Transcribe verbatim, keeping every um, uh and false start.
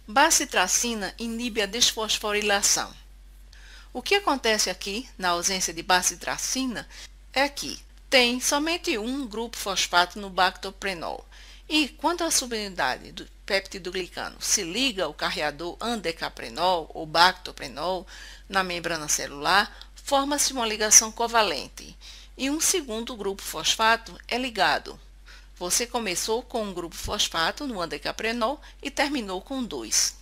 Bacitracina inibe a desfosforilação. O que acontece aqui, na ausência de bacitracina, é que tem somente um grupo fosfato no bactoprenol. E quando a subunidade do peptidoglicano se liga ao carreador andecaprenol ou bactoprenol na membrana celular, forma-se uma ligação covalente e um segundo grupo fosfato é ligado. Você começou com um grupo fosfato no andecaprenol e terminou com dois.